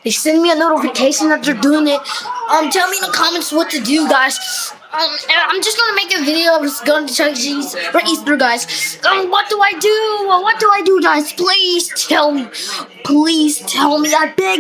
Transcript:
They send me a notification that they're doing it. Tell me in the comments what to do, guys. And I'm just gonna make a video of just going to Chuck E. Cheese for Easter, guys. What do I do? What do I do, guys? Please tell me. Please tell me. I beg.